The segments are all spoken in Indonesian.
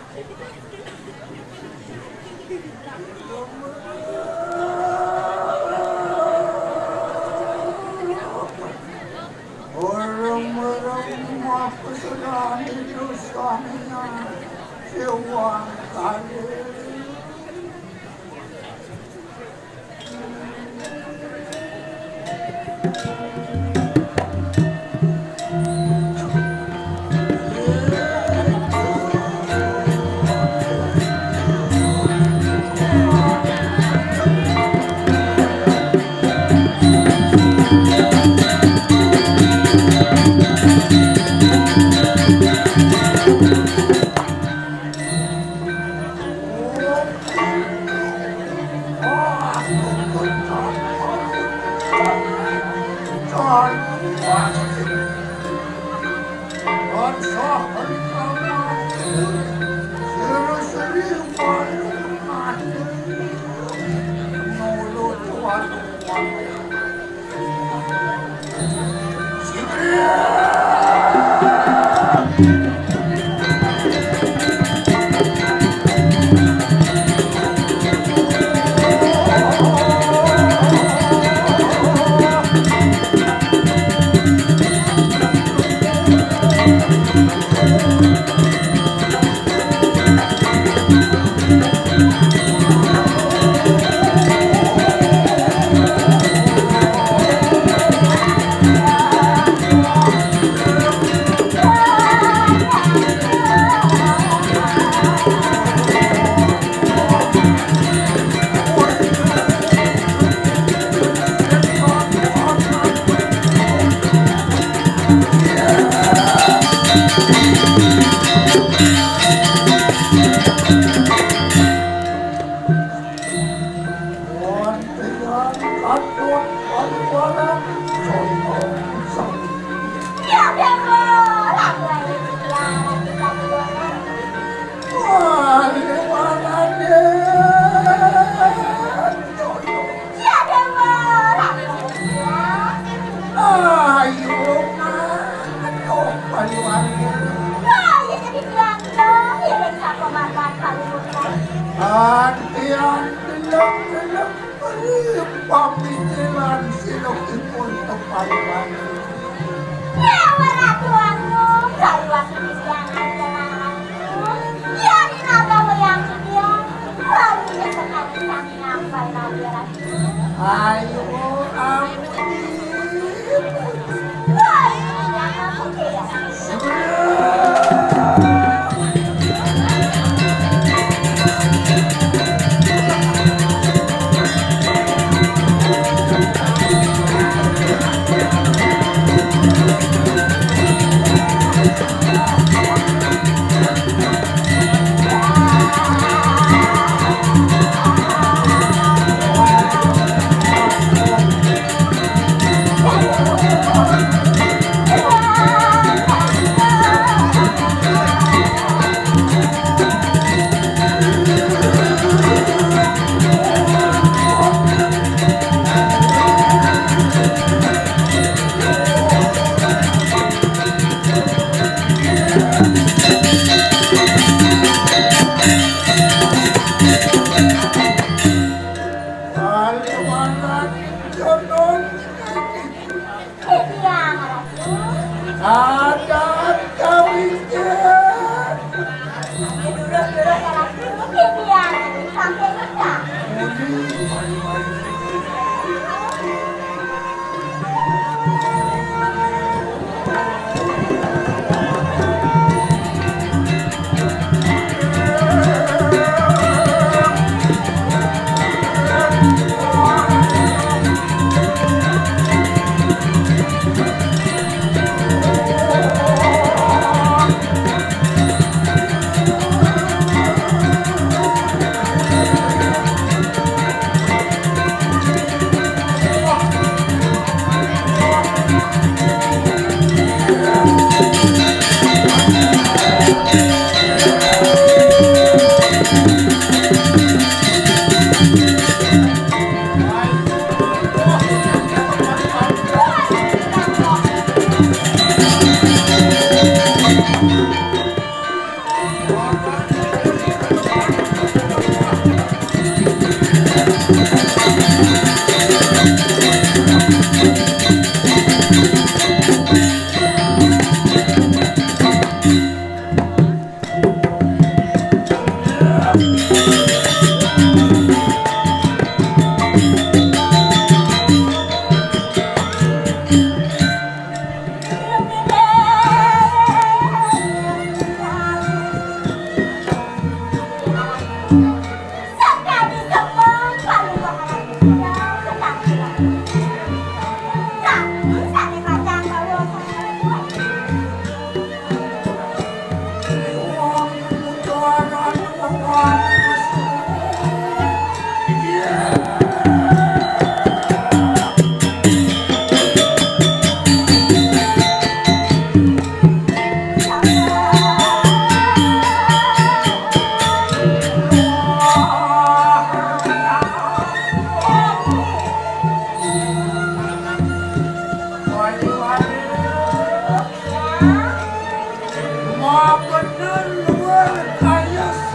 Orang-orang apa sudah itu suaminya Siwang kali.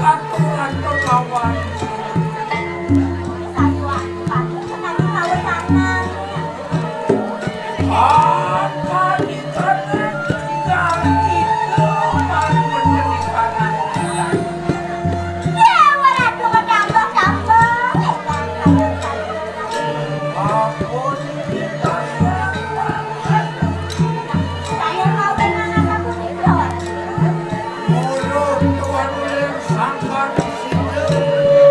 aturan kawan. Apa dikatakan ganti teman pendidikan apun kita mulut tuan yang sangka di sini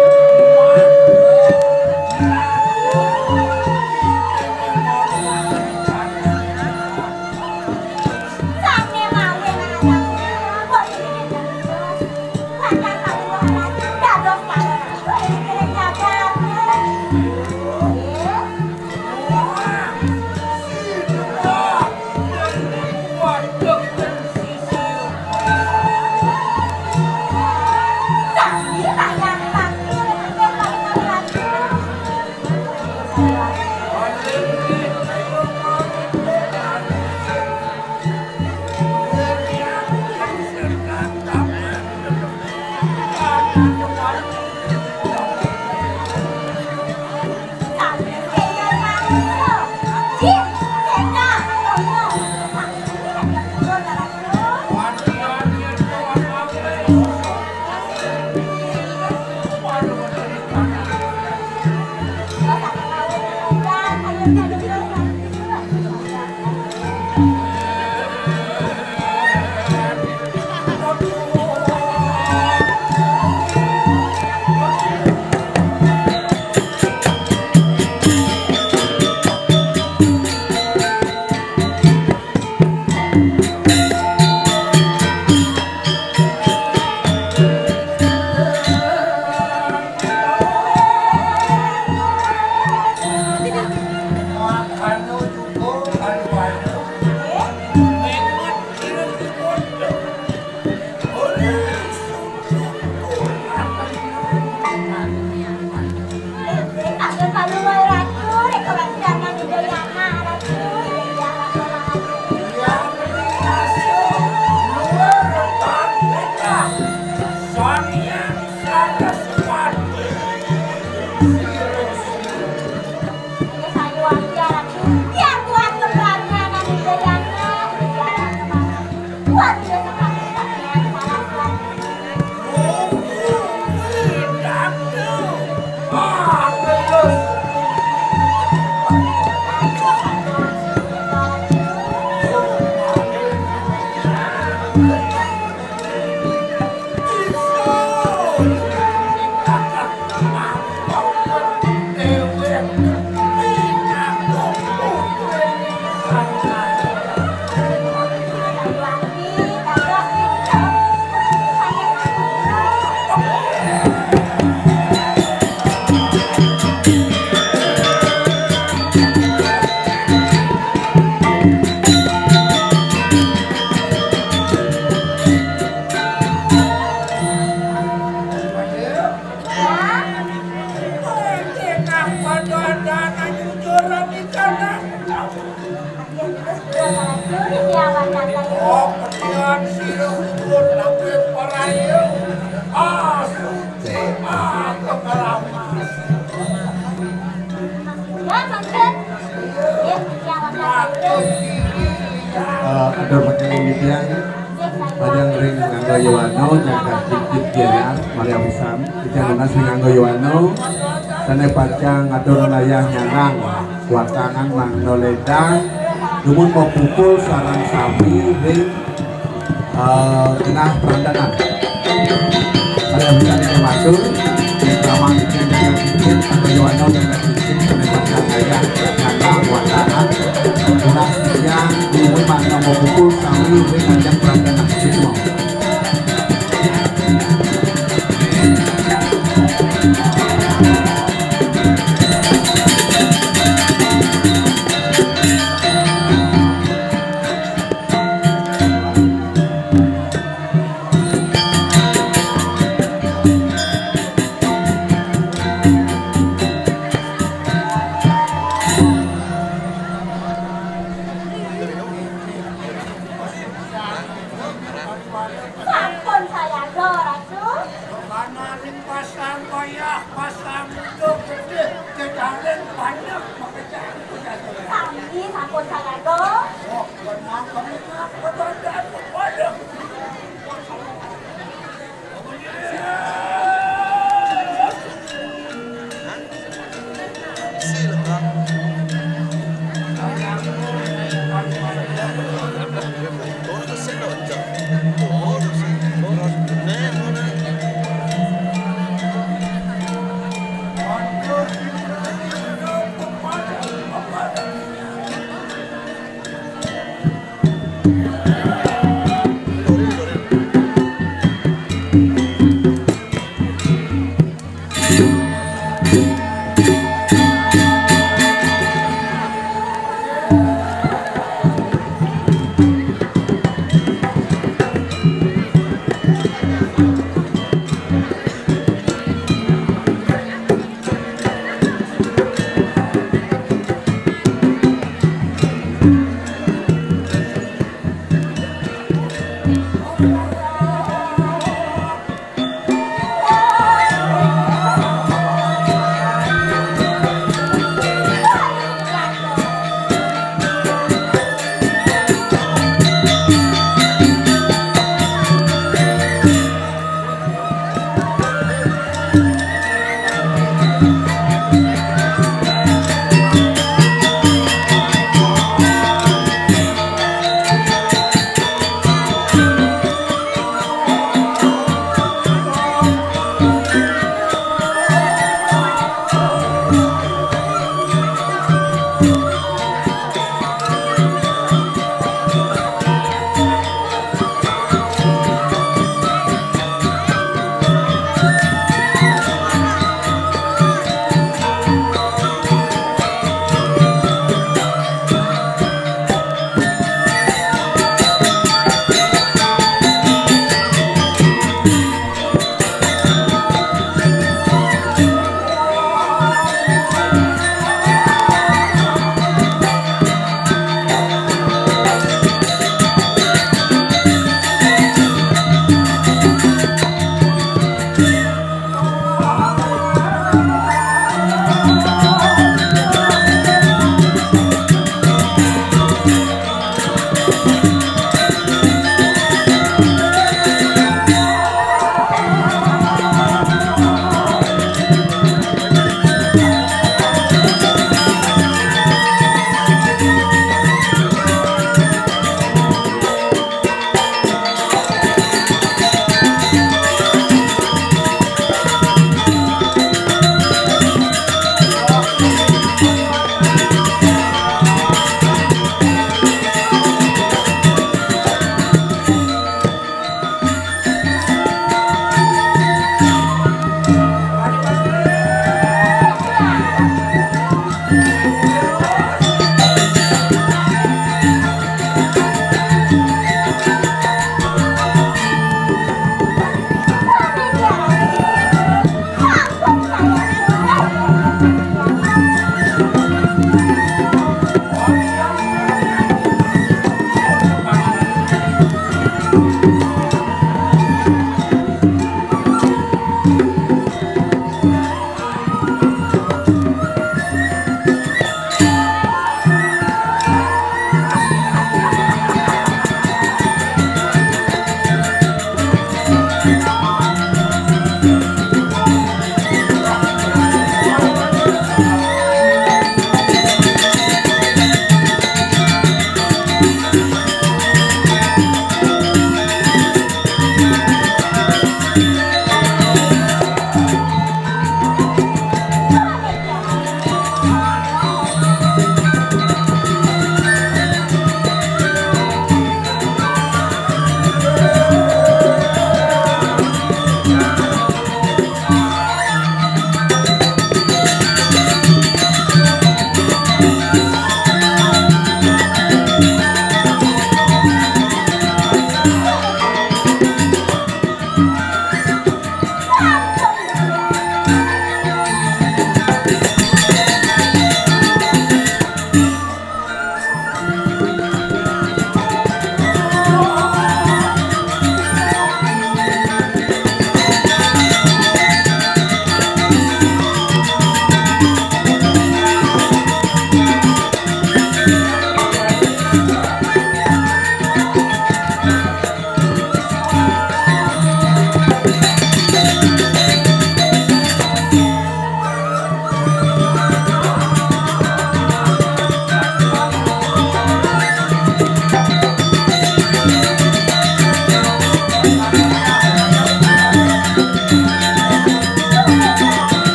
Ada penelitian Padang ring nganggo Yowano jaga cicit jerian Maria Pisan Ijang lunas nganggo Yowano Tane pacang atur layah nyanang Watangan mangno ledang Dumun mau pukul sarang sapi ring Tengah perandanan Maria Pisan yang matur Ramang ijang jaga cicit nganggo Yowano jaga cicit Tane pacang layah nyanang watangan Tunas yang dumun mangno mau pukul sapi ring ajang perandanan Semua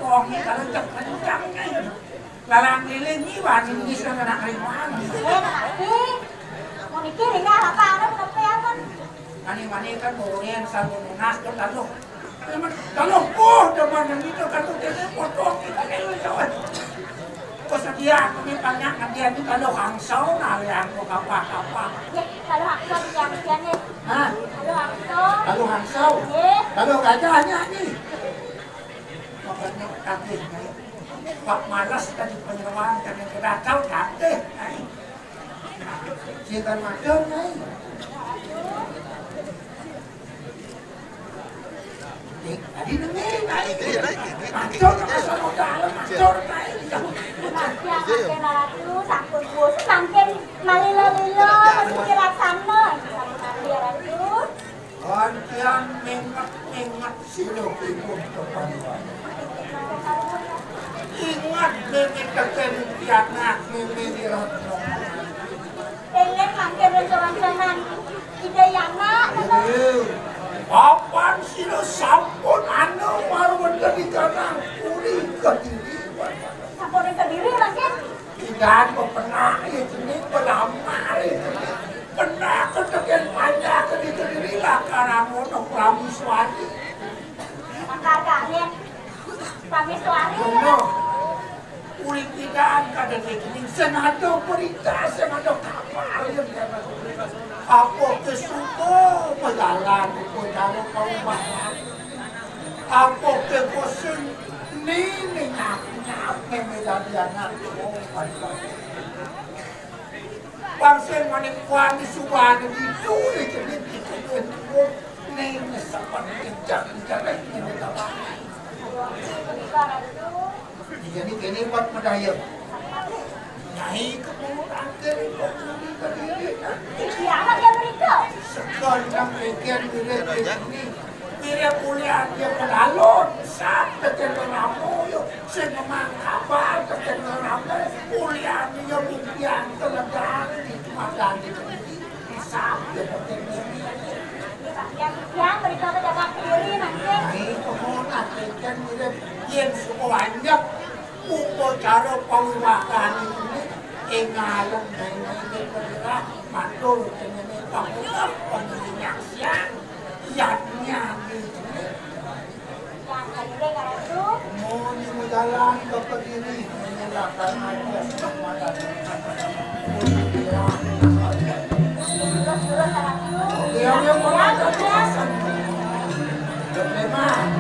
bohong kalau kencang nih. Lalang lilin ini wani ini sudah nak ribuan. Mau dikirim apa? Ada berapa ya kan? Mani kan boleh selalu lunas kan lalu. Kalau teman yang itu kan tuh jadi potong kita kayak jauh. Kesedia kami banyak dia ini kalau hangsau nah yang apa. Kalau hangsau yang nih. Hah? Kalau hangsau. Kalau gajahnya nih. Makanya kakinya. Pak malas tadi penyewaan karena kedacau kate. Jika macam nih. Tadi dengerin naik. Macam sama dalam macam naik. Sampun bos makin malilo-lilo mesti rasane. Kontian mengat silo ibu depan. Ingat bebek ketentuan nak memirat. Pengen makin rencana ide yang nak. Papan silo sampun anu baru bener di tanah kuli kediri. Sampun kediri makin. Tidak pernah itu nih pelama itu. Pernah ketekan panjang kediri lah karena monok Ramiswati. Maka kalian Ramiswati. Uli tidak ada rekening senado berita senado kapal yang apa kesuko pegalan ko dalam kaubahan apa ke bosen ni nak medaliana bangsa manik kuan di subhan di tu di jenis itu ni sapan kencang ini dalam jadi kini buat medaya naik ke murah dari pokoknya berdiri Siapa dia berita? sekarang rekan ini dia kuliah dia pedalon sampai ke Namo yuk senang kabar ke Namo kuliah dia mimpian terletak di Malang di sampai ke yang berita berjaga kiri nanti naik ke murah rekan mirip yang semuanya upacara pawiwakan ini engalang ini bergerak matul dengan panggilan penyaksian yatnya gitu yang kali itu mau jalan ke Kediri menyalakan aja kepada dia mengajarkan memang